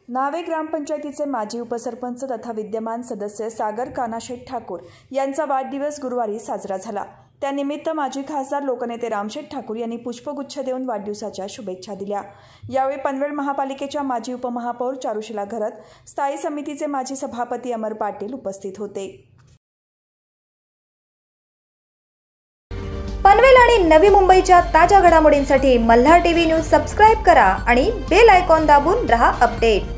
नावे ग्रामपंचायतीचे माजी उपसरपंच तथा विद्यमान सदस्य सागर कानाशेठ ठाकूर यांचा वाढदिवस गुरुवारी साजरा झाला। त्यानिमित्त माजी खासदार लोकनेते रामशेठ ठाकूर यांनी पुष्पगुच्छ देऊन वाढदिवसाच्या शुभेच्छा दिल्या। यावेळी पनवेल महापालिकेच्या माजी उपमहापौर चारुशीला घरत, स्थायी समितीचे माजी सभापती अमर पाटील उपस्थित होते। पनवेल आणि नवी मुंबईच्या ताज्या घडामोडींसाठी मल्हार टीव्ही न्यूज सबस्क्राइब करा आणि बेल आयकॉन दाबून रहा अपडेट।